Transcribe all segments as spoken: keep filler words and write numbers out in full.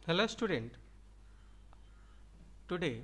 Hello student, today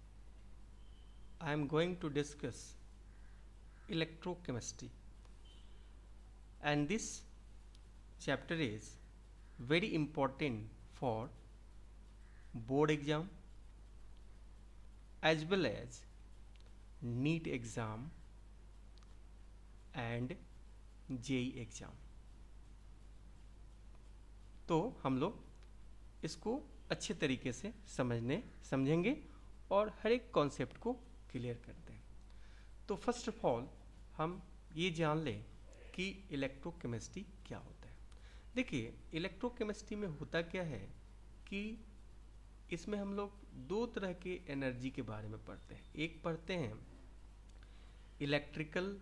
I am going to discuss electrochemistry, and this chapter is very important for board exam as well as NEET exam and J E E exam। तो हम लोग इसको अच्छे तरीके से समझने समझेंगे और हर एक कॉन्सेप्ट को क्लियर करते हैं। तो फर्स्ट ऑफ ऑल हम ये जान लें कि इलेक्ट्रोकेमिस्ट्री क्या होता है। देखिए, इलेक्ट्रोकेमिस्ट्री में होता क्या है कि इसमें हम लोग दो तरह के एनर्जी के बारे में पढ़ते हैं। एक पढ़ते हैं इलेक्ट्रिकल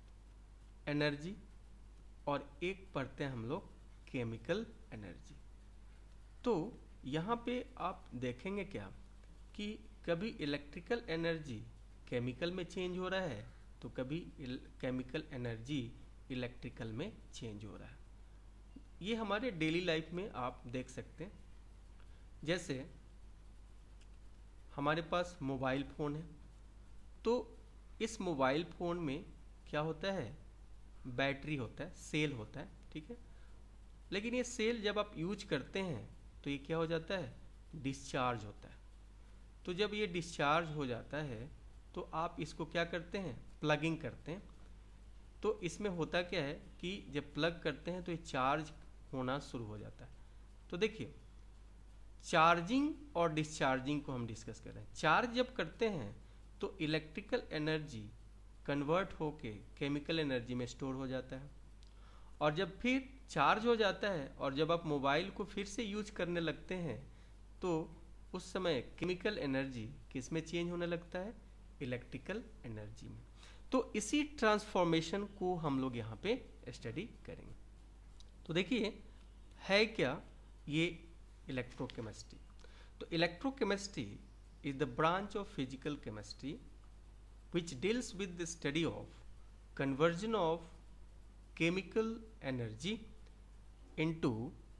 एनर्जी और एक पढ़ते हैं हम लोग केमिकल एनर्जी। तो यहाँ पे आप देखेंगे क्या कि कभी इलेक्ट्रिकल एनर्जी केमिकल में चेंज हो रहा है तो कभी केमिकल एनर्जी इलेक्ट्रिकल में चेंज हो रहा है। ये हमारे डेली लाइफ में आप देख सकते हैं। जैसे हमारे पास मोबाइल फ़ोन है, तो इस मोबाइल फ़ोन में क्या होता है, बैटरी होता है, सेल होता है, ठीक है। लेकिन ये सेल जब आप यूज करते हैं तो ये क्या हो जाता है, डिस्चार्ज होता है। तो जब ये डिस्चार्ज हो जाता है तो आप इसको क्या करते हैं, प्लगिंग करते हैं। तो इसमें होता क्या है कि जब प्लग करते हैं तो ये चार्ज होना शुरू हो जाता है। तो देखिए, चार्जिंग और डिस्चार्जिंग को हम डिस्कस कर रहे हैं। चार्ज जब करते हैं तो इलेक्ट्रिकल एनर्जी कन्वर्ट होके केमिकल एनर्जी में स्टोर हो जाता है, और जब फिर चार्ज हो जाता है और जब आप मोबाइल को फिर से यूज करने लगते हैं तो उस समय केमिकल एनर्जी किस में चेंज होने लगता है, इलेक्ट्रिकल एनर्जी में। तो इसी ट्रांसफॉर्मेशन को हम लोग यहाँ पे स्टडी करेंगे। तो देखिए है क्या ये इलेक्ट्रोकेमिस्ट्री। तो electrochemistry is the branch of physical chemistry which deals with the study of conversion of chemical energy into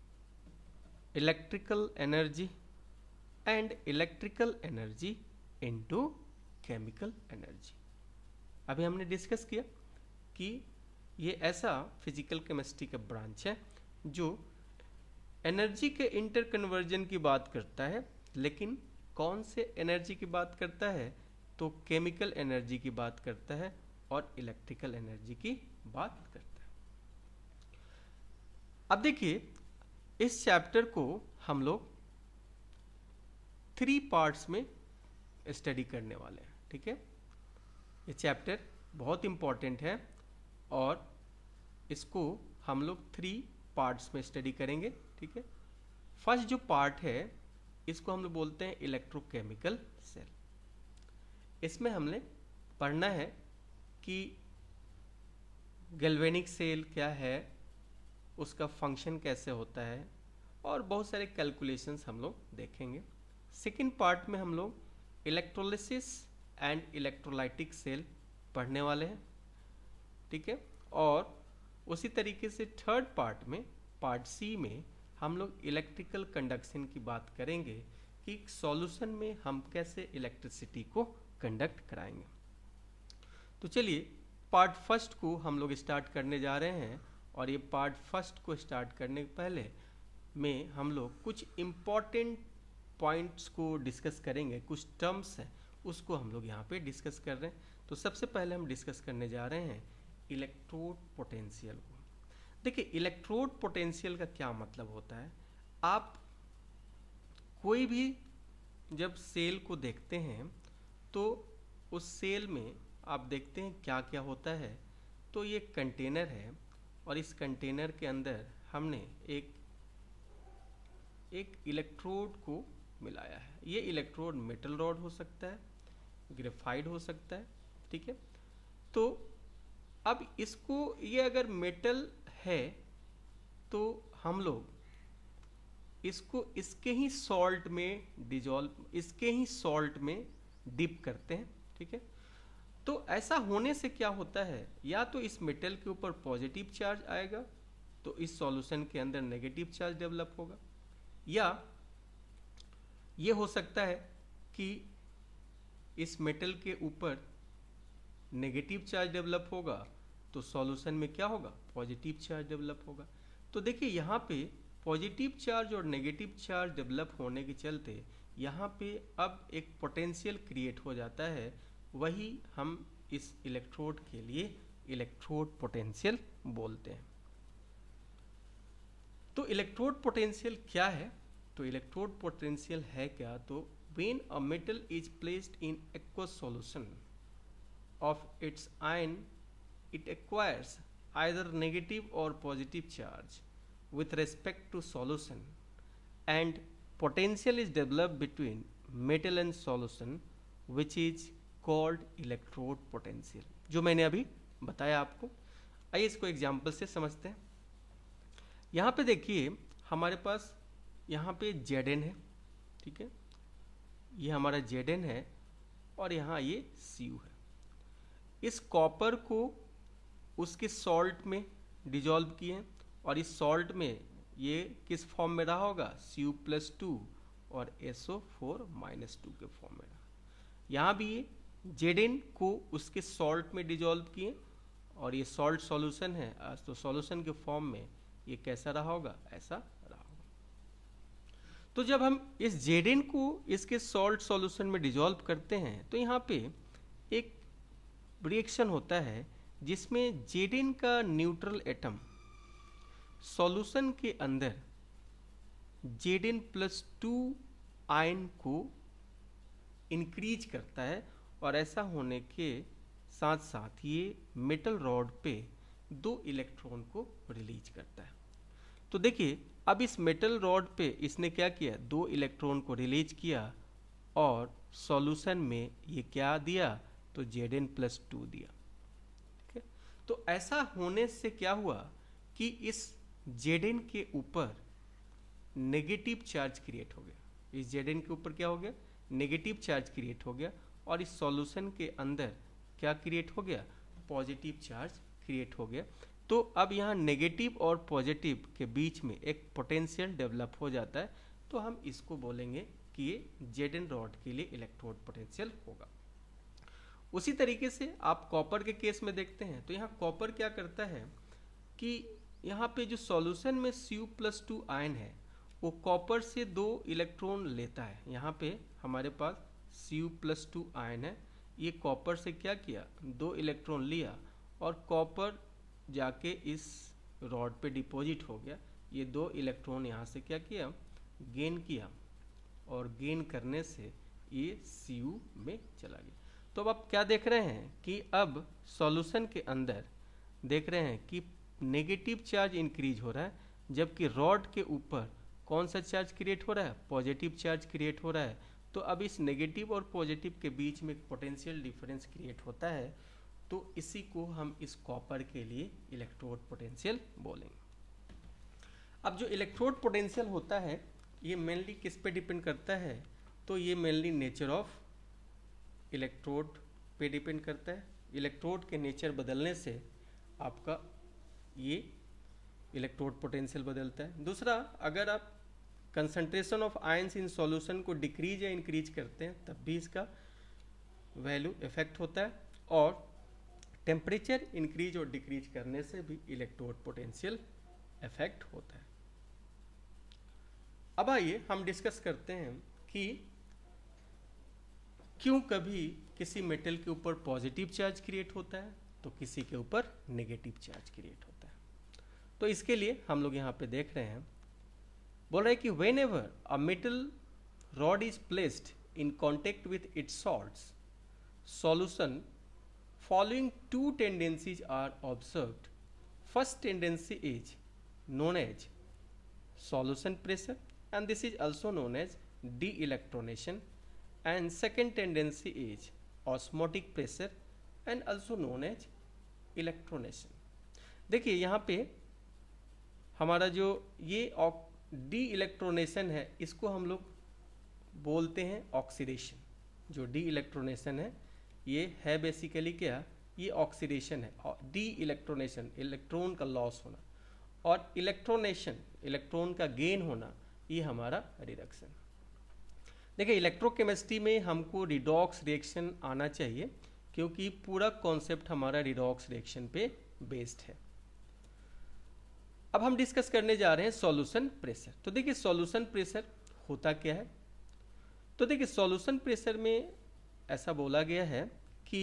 electrical energy and electrical energy into chemical energy। अभी हमने डिस्कस किया कि ये ऐसा फिजिकल केमिस्ट्री का ब्रांच है जो एनर्जी के इंटर कन्वर्जन की बात करता है। लेकिन कौन से एनर्जी की बात करता है, तो केमिकल एनर्जी की बात करता है और इलेक्ट्रिकल एनर्जी की बात करता है। अब देखिए, इस चैप्टर को हम लोग थ्री पार्ट्स में स्टडी करने वाले हैं, ठीक है। ये चैप्टर बहुत इम्पॉर्टेंट है और इसको हम लोग थ्री पार्ट्स में स्टडी करेंगे, ठीक है। फर्स्ट जो पार्ट है इसको हम लोग बोलते हैं इलेक्ट्रोकेमिकल सेल। इसमें हमने पढ़ना है कि गैल्वेनिक सेल क्या है, उसका फंक्शन कैसे होता है, और बहुत सारे कैलकुलेशंस हम लोग देखेंगे। सेकंड पार्ट में हम लोग इलेक्ट्रोलिसिस एंड इलेक्ट्रोलाइटिक सेल पढ़ने वाले हैं, ठीक है। और उसी तरीके से थर्ड पार्ट में, पार्ट सी में, हम लोग इलेक्ट्रिकल कंडक्शन की बात करेंगे कि सॉल्यूशन में हम कैसे इलेक्ट्रिसिटी को कंडक्ट कराएंगे। तो चलिए पार्ट फर्स्ट को हम लोग स्टार्ट करने जा रहे हैं, और ये पार्ट फर्स्ट को स्टार्ट करने के पहले में हम लोग कुछ इम्पॉर्टेंट पॉइंट्स को डिस्कस करेंगे। कुछ टर्म्स हैं उसको हम लोग यहाँ पे डिस्कस कर रहे हैं। तो सबसे पहले हम डिस्कस करने जा रहे हैं इलेक्ट्रोड पोटेंशियल को। देखिए, इलेक्ट्रोड पोटेंशियल का क्या मतलब होता है। आप कोई भी जब सेल को देखते हैं तो उस सेल में आप देखते हैं क्या क्या होता है। तो ये कंटेनर है और इस कंटेनर के अंदर हमने एक एक इलेक्ट्रोड को मिलाया है। ये इलेक्ट्रोड मेटल रॉड हो सकता है, ग्रेफाइट हो सकता है, ठीक है। तो अब इसको, ये अगर मेटल है तो हम लोग इसको इसके ही सॉल्ट में डिजॉल्व, इसके ही सॉल्ट में डिप करते हैं, ठीक है। तो ऐसा होने से क्या होता है, या तो इस मेटल के ऊपर पॉजिटिव चार्ज आएगा तो इस सॉल्यूशन के अंदर नेगेटिव चार्ज डेवलप होगा, या ये हो सकता है कि इस मेटल के ऊपर नेगेटिव चार्ज डेवलप होगा तो सॉल्यूशन में क्या होगा, पॉजिटिव चार्ज डेवलप होगा। तो देखिए यहाँ पे पॉजिटिव चार्ज और नेगेटिव चार्ज डेवलप होने के चलते यहाँ पे अब एक पोटेंशियल क्रिएट हो जाता है, वही हम इस इलेक्ट्रोड के लिए इलेक्ट्रोड पोटेंशियल बोलते हैं। तो इलेक्ट्रोड पोटेंशियल क्या है, तो इलेक्ट्रोड पोटेंशियल है क्या, तो when a metal is placed in aqueous solution of its ion, it acquires either negative or positive charge with respect to solution, and potential is developed between metal and solution, which is called electrode potential, जो मैंने अभी बताया आपको। आइए इसको example से समझते हैं। यहाँ पे देखिए हमारे पास यहाँ पे जेड एन है, ठीक है, ये हमारा जेड एन है और यहाँ ये सी यू है। इस कॉपर को उसके सॉल्ट में डिजॉल्व किए और इस सॉल्ट में ये किस फॉर्म में रहा होगा, सी यू प्लस टू और S O four minus two के फॉर्म में रहा। यहाँ भी ये जेड एन को उसके सॉल्ट में डिजॉल्व किए और ये सॉल्ट सॉल्यूशन है, तो सॉल्यूशन के फॉर्म में ये कैसा रहा होगा, ऐसा रहा होगा। तो जब हम इस जेड को इसके सॉल्ट सॉल्यूशन में डिजॉल्व करते हैं तो यहाँ पे एक रिएक्शन होता है जिसमें जेड का न्यूट्रल एटम सॉल्यूशन के अंदर Z N plus two ion को इंक्रीज करता है और ऐसा होने के साथ साथ ये मेटल रॉड पे दो इलेक्ट्रॉन को रिलीज करता है। तो देखिए अब इस मेटल रॉड पे इसने क्या किया, दो इलेक्ट्रॉन को रिलीज किया और सॉल्यूशन में ये क्या दिया, तो जेड एन प्लस टू दिया, ठीक है। तो ऐसा होने से क्या हुआ कि इस जेड एन के ऊपर नेगेटिव चार्ज क्रिएट हो गया। इस जेड एन के ऊपर क्या हो गया, नेगेटिव चार्ज क्रिएट हो गया और इस सॉल्यूशन के अंदर क्या क्रिएट हो गया, पॉजिटिव चार्ज क्रिएट हो गया। तो अब यहाँ नेगेटिव और पॉजिटिव के बीच में एक पोटेंशियल डेवलप हो जाता है, तो हम इसको बोलेंगे कि ये जेड एन रॉड के लिए इलेक्ट्रोड पोटेंशियल होगा। उसी तरीके से आप कॉपर के केस में देखते हैं तो यहाँ कॉपर क्या करता है कि यहाँ पे जो सॉल्यूशन में C U plus two ion है वो कॉपर से दो इलेक्ट्रॉन लेता है। यहाँ पे हमारे पास C U plus two ion है, ये कॉपर से क्या किया, दो इलेक्ट्रॉन लिया और कॉपर जाके इस रॉड पे डिपॉजिट हो गया। ये दो इलेक्ट्रॉन यहाँ से क्या किया, गेन किया और गेन करने से ये सी यू में चला गया। तो अब आप क्या देख रहे हैं कि अब सॉल्यूशन के अंदर देख रहे हैं कि नेगेटिव चार्ज इंक्रीज हो रहा है, जबकि रॉड के ऊपर कौन सा चार्ज क्रिएट हो रहा है, पॉजिटिव चार्ज क्रिएट हो रहा है। तो अब इस नेगेटिव और पॉजिटिव के बीच में पोटेंशियल डिफरेंस क्रिएट होता है, तो इसी को हम इस कॉपर के लिए इलेक्ट्रोड पोटेंशियल बोलेंगे। अब जो इलेक्ट्रोड पोटेंशियल होता है ये मेनली किस पे डिपेंड करता है, तो ये मेनली नेचर ऑफ इलेक्ट्रोड पे डिपेंड करता है। इलेक्ट्रोड के नेचर बदलने से आपका ये इलेक्ट्रोड पोटेंशियल बदलता है। दूसरा, अगर आप concentration of ions in solution को डिक्रीज या इंक्रीज करते हैं तब भी इसका वैल्यू इफेक्ट होता है, और टेम्परेचर इंक्रीज और डिक्रीज करने से भी इलेक्ट्रोड पोटेंशियल इफेक्ट होता है। अब आइए हम डिस्कस करते हैं कि क्यों कभी किसी मेटल के ऊपर पॉजिटिव चार्ज क्रिएट होता है तो किसी के ऊपर नेगेटिव चार्ज क्रिएट होता है। तो इसके लिए हम लोग यहाँ पे देख रहे हैं, बोल रहे हैं कि whenever a metal rod is placed in contact with its salts solution, following two tendencies are observed. First tendency is known as solution pressure, and this is also known as de-electronation, and second tendency is osmotic pressure and also known as electronation. देखिए यहाँ पे हमारा जो ये D इलेक्ट्रोनेशन है इसको हम लोग बोलते हैं ऑक्सीडेशन। जो डी इलेक्ट्रोनेशन है ये है बेसिकली क्या, ये ऑक्सीडेशन है। डी इलेक्ट्रोनेशन इलेक्ट्रॉन का लॉस होना, और इलेक्ट्रोनेशन इलेक्ट्रॉन का गेन होना, ये हमारा रिडक्शन। देखिए इलेक्ट्रोकेमिस्ट्री में हमको रिडॉक्स रिएक्शन आना चाहिए, क्योंकि पूरा कॉन्सेप्ट हमारा रिडॉक्स रिएक्शन पे बेस्ड है। अब हम डिस्कस करने जा रहे हैं सॉल्यूशन प्रेशर। तो देखिए सॉल्यूशन प्रेशर होता क्या है। तो देखिए सॉल्यूशन प्रेशर में ऐसा बोला गया है कि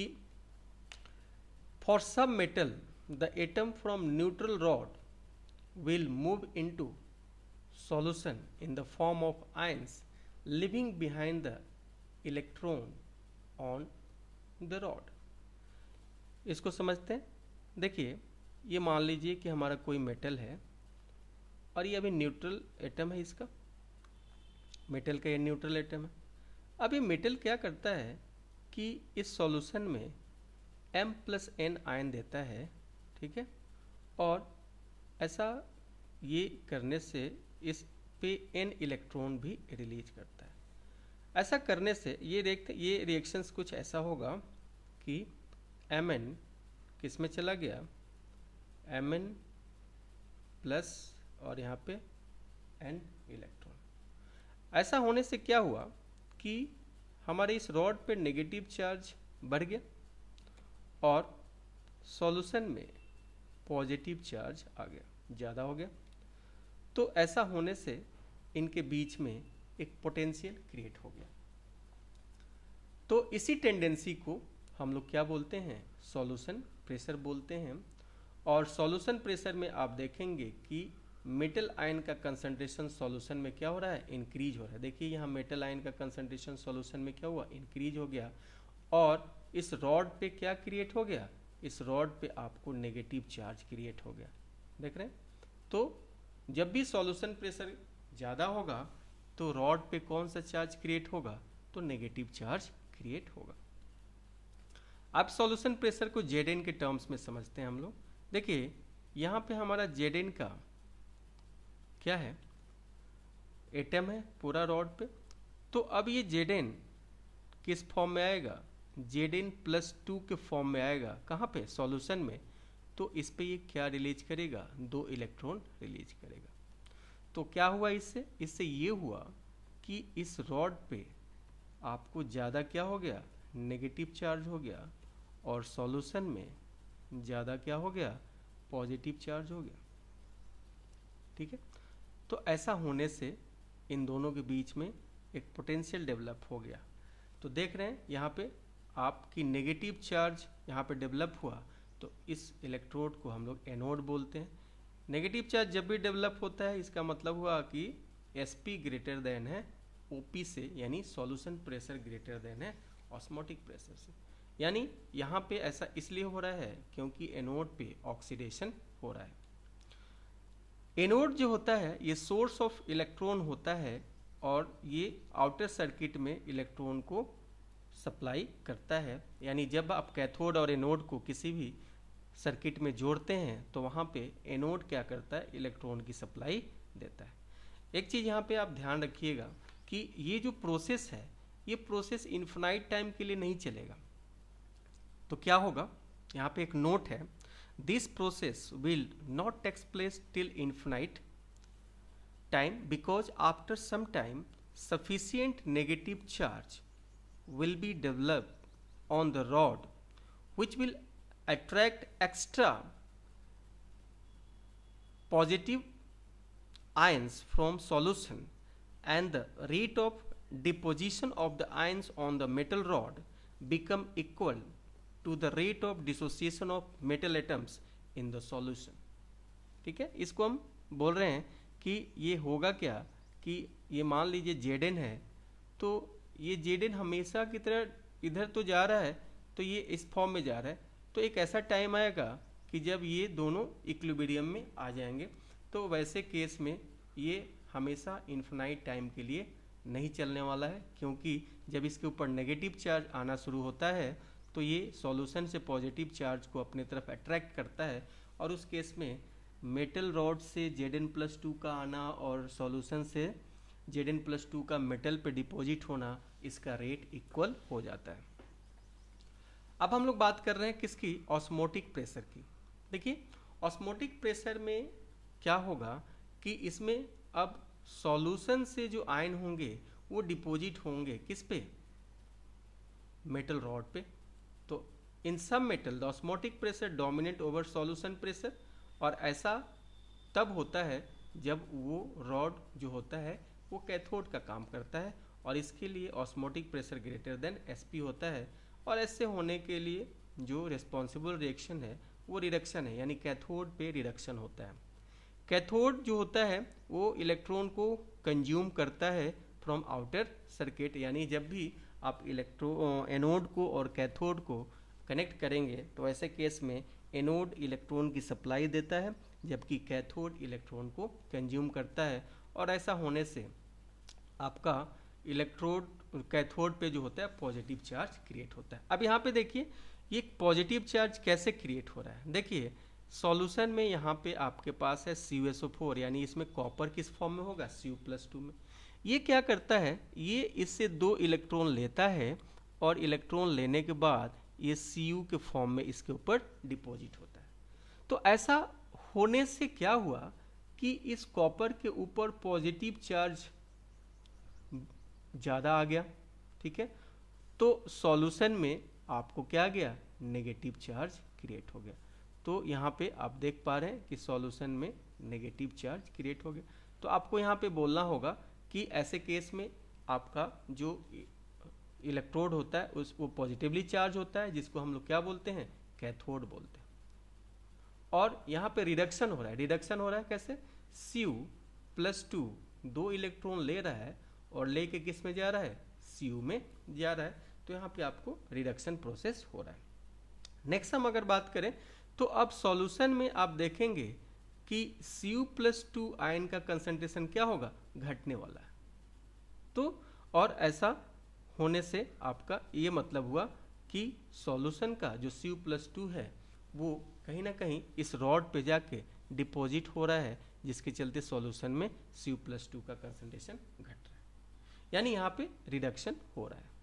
for some metal the atom from neutral rod will move into solution in the form of ions leaving behind the electron on the rod। इसको समझते हैं। देखिए ये मान लीजिए कि हमारा कोई मेटल है और ये अभी न्यूट्रल एटम है, इसका मेटल का ये न्यूट्रल एटम है। अब ये मेटल क्या करता है कि इस सॉल्यूशन में m प्लस एन आयन देता है, ठीक है, और ऐसा ये करने से इस पे n इलेक्ट्रॉन भी रिलीज करता है। ऐसा करने से ये देखते ये रिएक्शंस कुछ ऐसा होगा कि Mn किस में चला गया, Mn प्लस और यहाँ पे n इलेक्ट्रॉन। ऐसा होने से क्या हुआ कि हमारे इस रॉड पे नेगेटिव चार्ज बढ़ गया और सॉल्यूशन में पॉजिटिव चार्ज आ गया, ज़्यादा हो गया। तो ऐसा होने से इनके बीच में एक पोटेंशियल क्रिएट हो गया। तो इसी टेंडेंसी को हम लोग क्या बोलते हैं, सॉल्यूशन प्रेशर बोलते हैं। और सॉल्यूशन प्रेशर में आप देखेंगे कि मेटल आयन का कंसंट्रेशन सॉल्यूशन में क्या हो रहा है, इंक्रीज हो रहा है। देखिए यहाँ मेटल आयन का कंसंट्रेशन सॉल्यूशन में क्या हुआ, इंक्रीज हो गया। और इस रॉड पे क्या क्रिएट हो गया, इस रॉड पे आपको नेगेटिव चार्ज क्रिएट हो गया। देख रहे हैं। तो जब भी सॉल्यूशन प्रेशर ज़्यादा होगा तो रॉड पे कौन सा चार्ज क्रिएट होगा, तो नेगेटिव चार्ज क्रिएट होगा। अब सॉल्यूशन प्रेशर को जेड एन के टर्म्स में समझते हैं हम लोग। देखिए यहाँ पे हमारा जेड एन का क्या है, एटम है पूरा रॉड पे। तो अब ये जेड एन किस फॉर्म में आएगा, जेड एन प्लस टू के फॉर्म में आएगा। कहाँ पे, सॉल्यूशन में। तो इस पे ये क्या रिलीज करेगा, दो इलेक्ट्रॉन रिलीज करेगा। तो क्या हुआ इससे, इससे ये हुआ कि इस रॉड पे आपको ज़्यादा क्या हो गया, नेगेटिव चार्ज हो गया, और सॉल्यूशन में ज़्यादा क्या हो गया, पॉजिटिव चार्ज हो गया। ठीक है। तो ऐसा होने से इन दोनों के बीच में एक पोटेंशियल डेवलप हो गया। तो देख रहे हैं यहाँ पे आपकी नेगेटिव चार्ज यहाँ पे डेवलप हुआ, तो इस इलेक्ट्रोड को हम लोग एनोड बोलते हैं। नेगेटिव चार्ज जब भी डेवलप होता है इसका मतलब हुआ कि एसपी ग्रेटर देन है ओपी से, यानी सॉल्यूशन प्रेशर ग्रेटर देन है ऑस्मोटिक प्रेशर से। यानी यहाँ पे ऐसा इसलिए हो रहा है क्योंकि एनोड पे ऑक्सीडेशन हो रहा है। एनोड जो होता है ये सोर्स ऑफ इलेक्ट्रॉन होता है और ये आउटर सर्किट में इलेक्ट्रॉन को सप्लाई करता है। यानी जब आप कैथोड और एनोड को किसी भी सर्किट में जोड़ते हैं तो वहाँ पे एनोड क्या करता है, इलेक्ट्रॉन की सप्लाई देता है। एक चीज़ यहाँ पे आप ध्यान रखिएगा कि ये जो प्रोसेस है ये प्रोसेस इन्फिनाइट टाइम के लिए नहीं चलेगा। तो क्या होगा, यहाँ पे एक नोट है, this process will not takes place till infinite time because after some time sufficient negative charge will be developed on the rod which will attract extra positive ions from solution, and the rate of deposition of the ions on the metal rod become equal to the rate of dissociation of metal atoms in the solution। ठीक है। इसको हम बोल रहे हैं कि ये होगा क्या कि ये मान लीजिए जेडन है, तो ये जेडन हमेशा की तरह इधर तो जा रहा है, तो ये इस फॉर्म में जा रहा है। तो एक ऐसा टाइम आएगा कि जब ये दोनों इक्विलिब्रियम में आ जाएंगे। तो वैसे केस में ये हमेशा इन्फिनाइट टाइम के लिए नहीं चलने वाला है, क्योंकि जब इसके ऊपर नेगेटिव चार्ज आना शुरू होता है तो ये सॉल्यूशन से पॉजिटिव चार्ज को अपने तरफ अट्रैक्ट करता है, और उस केस में मेटल रॉड से जेड एन प्लस टू का आना और सॉल्यूशन से जेड एन प्लस टू का मेटल पे डिपॉजिट होना, इसका रेट इक्वल हो जाता है। अब हम लोग बात कर रहे हैं किसकी, ऑस्मोटिक प्रेशर की। देखिए ऑस्मोटिक प्रेशर में क्या होगा कि इसमें अब सॉल्यूशन से जो आयन होंगे वो डिपॉजिट होंगे किस पे, मेटल रॉड पे। तो इन सब metal the osmotic pressure dominate over solution pressure, और ऐसा तब होता है जब वो रॉड जो होता है वो कैथोड का काम करता है, और इसके लिए osmotic pressure greater than SP होता है। और ऐसे होने के लिए जो रिस्पॉन्सिबल रिएक्शन है वो रिडक्शन है, यानी कैथोड पे रिडक्शन होता है। कैथोड जो होता है वो इलेक्ट्रॉन को कंज्यूम करता है फ्रॉम आउटर सर्किट, यानी जब भी आप इलेक्ट्रो एनोड को और कैथोड को कनेक्ट करेंगे तो ऐसे केस में एनोड इलेक्ट्रॉन की सप्लाई देता है जबकि कैथोड इलेक्ट्रॉन को कंज्यूम करता है, और ऐसा होने से आपका इलेक्ट्रोड कैथोड पे जो होता है पॉजिटिव चार्ज क्रिएट होता है। अब यहाँ पे देखिए ये पॉजिटिव चार्ज कैसे क्रिएट हो रहा है। देखिए सॉल्यूशन में यहाँ पे आपके पास है C U S O four, यानी इसमें कॉपर किस फॉर्म में होगा, सी यू प्लस टू में। ये क्या करता है, ये इससे दो इलेक्ट्रॉन लेता है और इलेक्ट्रॉन लेने के बाद ये सी यू के फॉर्म में इसके ऊपर डिपॉजिट होता है। तो ऐसा होने से क्या हुआ कि इस कॉपर के ऊपर पॉजिटिव चार्ज ज़्यादा आ गया, ठीक है। तो सॉल्यूशन में आपको क्या गया, नेगेटिव चार्ज क्रिएट हो गया। तो यहाँ पे आप देख पा रहे हैं कि सॉल्यूशन में नेगेटिव चार्ज क्रिएट हो गया। तो आपको यहाँ पे बोलना होगा कि ऐसे केस में आपका जो इलेक्ट्रोड होता है उस वो पॉजिटिवली चार्ज होता है, जिसको हम लोग क्या बोलते हैं, कैथोड बोलते हैं। और यहाँ पे रिडक्शन हो रहा है। रिडक्शन हो रहा है कैसे, सी यू प्लस टू दो इलेक्ट्रॉन ले रहा है और लेके किस में जा रहा है, सी यू में जा रहा है। तो यहाँ पे आपको रिडक्शन प्रोसेस हो रहा है। नेक्स्ट हम अगर बात करें तो अब सॉल्यूशन में आप देखेंगे कि C U plus two ion का कंसंट्रेशन क्या होगा, घटने वाला है। तो और ऐसा होने से आपका ये मतलब हुआ कि सॉल्यूशन का जो सी यू प्लस टू है वो कहीं ना कहीं इस रॉड पे जाके डिपॉजिट हो रहा है, जिसके चलते सॉल्यूशन में सी यू प्लस टू का कंसंट्रेशन घट रहा है, यानी यहाँ पे रिडक्शन हो रहा है।